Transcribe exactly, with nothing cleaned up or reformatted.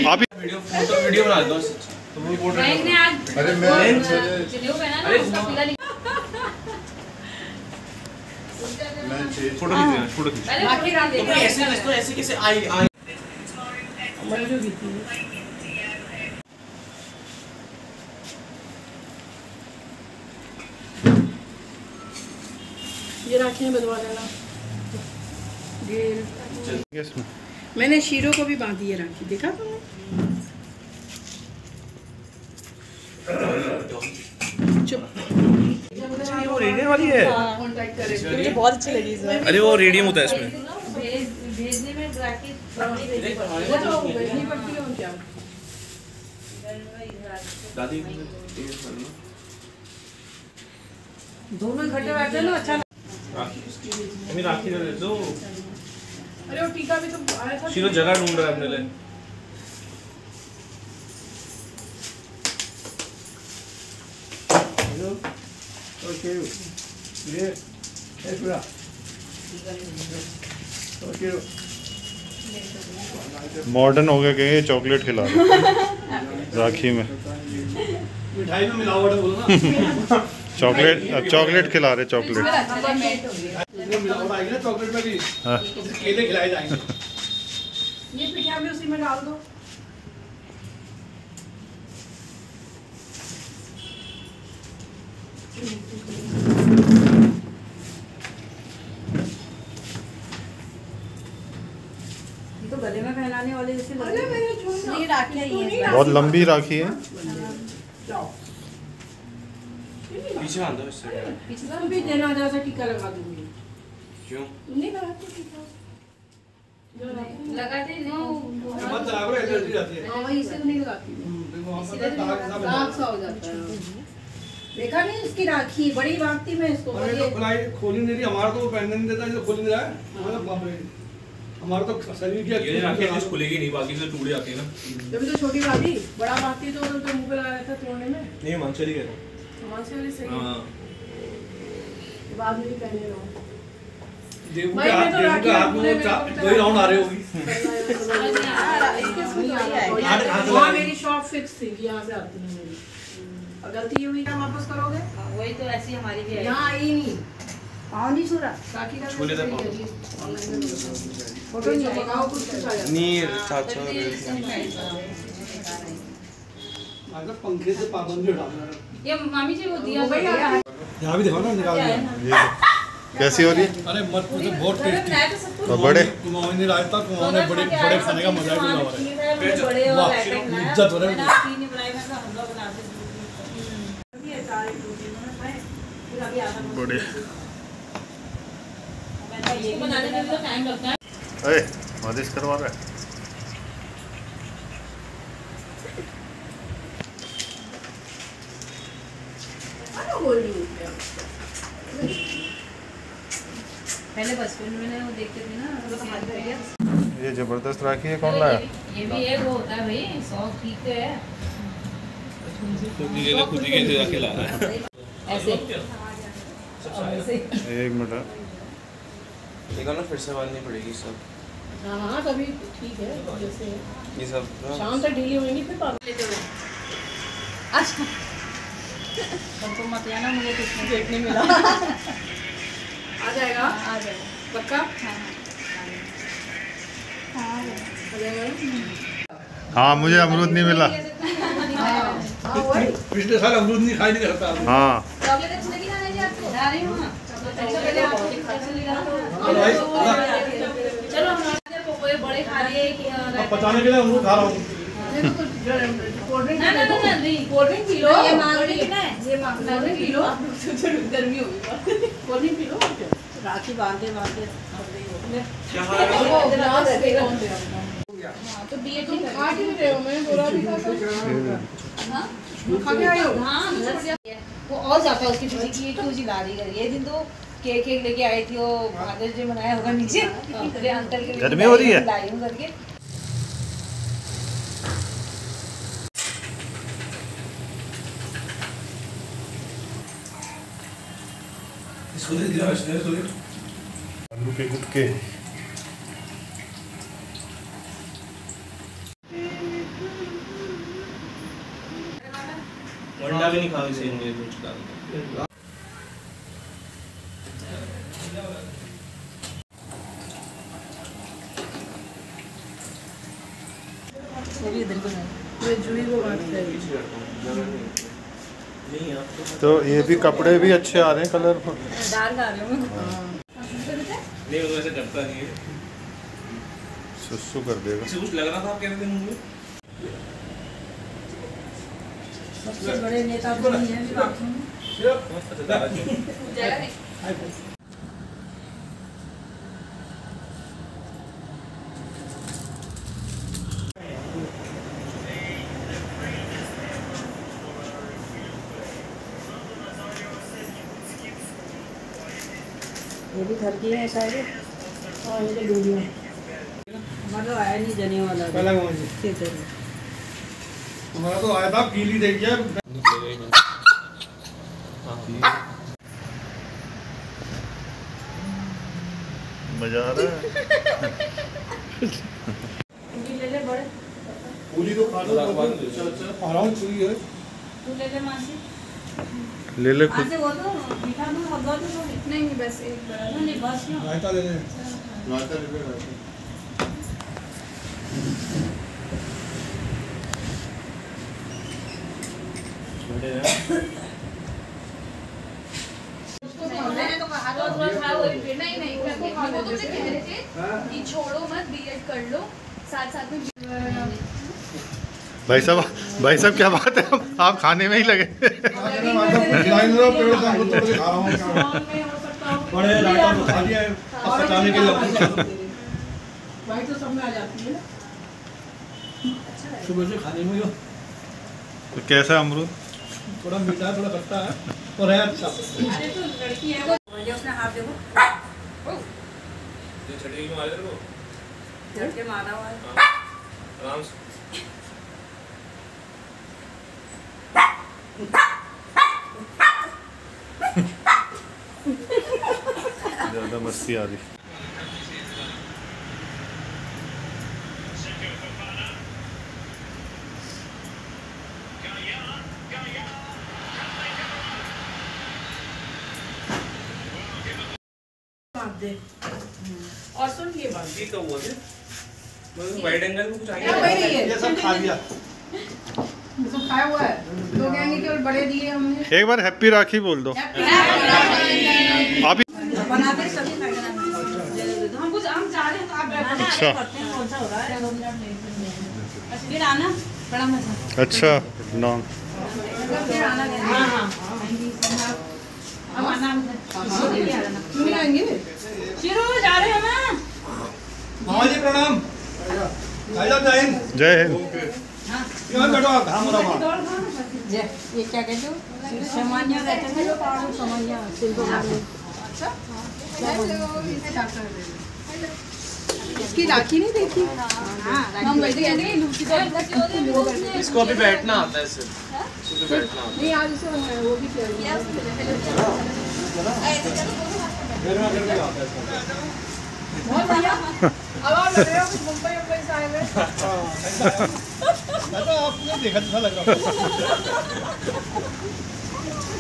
आप video photo video बना दो तो वो बोल रहे हैं आज। अरे मैं जनेऊ पहना ना उसका पीला मैं फोटो खींच रहा फोटो खींच बाकी रात देखो ऐसे इसको ऐसे कैसे आई आई मंजू की थी। ये राखियां बदवा देना। मैंने शीरो को भी बांधी है राखी, देखा तुमने? चुप। वो रेडियम वाली है। मुझे बहुत अच्छी लगी इसमें। अरे वो रेडियम होता है इसमें। भेजने में राखी दादी दोनों इकट्ठे बैठे ना अच्छा। राखी राखी दे दो। अरे वो टीका भी तो आया था। शीरो जगह ढूंढ रहा है अपने लिए। ओके ये है पूरा ओके मॉडर्न हो गया कि चॉकलेट खिला रहे राखी में। मिठाई में मिलावट है बोलो ना। चॉकलेट चॉकलेट खिला रहे चॉकलेट। मिलावट आएगी ना चॉकलेट में भी। हाँ। केले खिलाए जाएंगे। ये पिठा भी उसी में डाल दो। ये तो गले में पहनाने वाले जैसे लग रहे हैं। ये राखी है, बहुत लंबी राखी है। पीछे आ दो इससे। पीछे भी देना जैसा टीका लगा दूंगी। क्यों? नहीं लगाते टीका। लगाते ना मत लगा करो एलर्जी आती है। हां वही से नहीं लगाती। देखो हम पता दाग दाग सा हो जाता है। देखा नहीं इसकी राखी बड़ी बांधती मैं इसको। अरे तो खुलाई खोली नहीं रही, हमारा तो पहनने नहीं देता, जो खोल नहीं रहा है। मतलब बाप रे, हमारा तो शरीर की ये राखी जिस खुलेगी नहीं, बाकी से टूटे आते हैं ना। जब तो छोटी बाती बड़ा बाती तो तो मुंह पे लगाया था तोड़ने में। नहीं मानचली कह रहा हूं। मानसी वाली सही। हां बाद में भी पहने रहो। देवू के हाथ देवू के हाथ में दो ही राउंड आ रहे होगी। हां मेरी शॉप फिक्स थी, यहां से आती है मेरी। गलती हुई क्या वापस करोगे? वही तो ऐसी हमारी भी है। यहाँ आई नहीं पाँव नहीं छूरा काकी का छूले तो फोटो नहीं लगाओ कुछ कुछ आ जाता नहीं सात सौ अगर पंखे से पाबंदी हटा दो। ये मामी जी वो दिया भाई यहाँ भी देखो ना निकाल दिया। कैसी हो रही है? अरे मत पूछो, बहुत टेस्टी। और बड़े कुमाऊं नहीं लाया था, कुमाऊं ने बड़े बड़े खाने का मजा ही कुछ और है। वाह इज्जत हो रही है। बड़े बनाने में तो टाइम लगता है। अरे मालिश करवा रहा है। पहले बचपन में वो देखते थे ना। ये जबरदस्त राखी है, कौन लाया? ये भी एक वो होता है भाई, शौक ठीक है। खुद ही के खुद ही के जाके ला रहा है ऐसे एक मिनट देखो ना, फिर से बांधनी पड़ेगी सब। हाँ हाँ कभी ठीक है जैसे ये सब शाम तक ढीली होंगी फिर बांध लेते हो। अच्छा तुमको मत लेना, मुझे कुछ देखने मिला। आ जाएगा आ जाएगा पक्का। हाँ आ जाएगा। हाँ मुझे अमरूद नहीं मिला। पिछले साल अमरूद नहीं खाई नहीं करता। हाँ चलो बड़े खा लिए पचाने के लिए अमरूद खा रहा हूँ। ना ना ना नहीं कोल्ड ड्रिंक पी लो। ये मांग रही है, ये मांग रही पी लो। गर्मी होगी, कोल्ड ड्रिंक पी लो। राखी बांधे बांधे तो दिए तुम खा क्यों रहे हो? मैं बोला भी था खा के आई हो। हाँ वो और जाता है उसकी फिजिक की क्यों जिला रही है। ये दिन तो केक केक लेके आई थी, वो फादर्स डे मनाया होगा नीचे। अरे अंकल के गर्मी हो रही है। लाई हूं करके। आलू के गुटके। अंडा भी नहीं खाओ इसे मुझे कुछ डाल वो भी इधर को नहीं, ये जुई को बांटते हैं। नहीं आप तो ये भी कपड़े भी अच्छे आ रहे हैं कलर। डार्क आ रहे हो। नहीं वो ऐसे करता नहीं है, सुसु कर देगा। इसे कुछ लग रहा था आप कह रहे थे मुझे। सबसे बड़े नेता तो नहीं है बाथरूम में। जगह नहीं। ये भी घर की है शायद। और ये डूबियाँ हमारा तो आया नहीं जने वाला पहला कौन सी इधर हमारा तो आया था पीली देख गया। मजा आ रहा है। ले ले बड़े पूरी तो खा लो। अच्छा आराम पूरी है। तू ले ले मासी ले ले खुद। आसे वो तो मीठा दूध हलवा तो नहीं नहीं बस एक बड़ा नहीं बस ना रायता ले ले। रायता ले ले रायता। मैंने तो कहा था थोड़ा खा वही फिर नहीं नहीं करके वो तुमसे कह रहे थे कि छोड़ो मत बीएड कर लो साथ साथ में। भाई साहब भाई साहब क्या बात है, आप खाने में ही लगे। बड़े रायता तो खा लिया है, अब पकाने के लिए भाई तो सब में आ जाती है ना। सुबह से खाने में तो कैसा अमरूद? थोड़ा मीठा थोड़ा खट्टा है और है अच्छा। अरे तो लड़की है वो ये उसने हाथ देखो ये छठी की मार दे को झटके मारा हुआ है। आराम से ज़्यादा मस्ती आ रही। और सुन ये बात ठीक है वो है मतलब वाइड एंगल में कुछ क्या वही आएगा। नहीं है ये सब खा लिया। सब खाया हुआ है तो कहेंगे केवल बड़े दिए हमने। एक बार हैप्पी राखी बोल दो। आप बनाते सभी हम कुछ हम जा रहे हैं तो आप बैठो। अच्छा। कौन सा हो रहा है दो मिनट में फिर आना बड़ा मजा। अच्छा नॉन फिर आना हां हां अब आना क्यों आएंगे शुरू जा रहे हैं हम। मामा जी प्रणाम। भाईजान जय हिंद। जय हिंद। यहाँ बैठो आप धाम हो रहा ये ये क्या कहते हो सामान्य कहते हैं लोग और सामान्य सिंपल। अच्छा इसकी राखी नहीं देखी। हम वैसे कहते हैं लूची तो इसको अभी बैठना आता है सिर्फ इसको बैठना आता नहीं आज उसे वो भी किया बहुत बढ़िया। अब आप लग रहे हो कि मुंबई मुंबई से आए हुए। है। आपने देखा जैसा लग रहा है।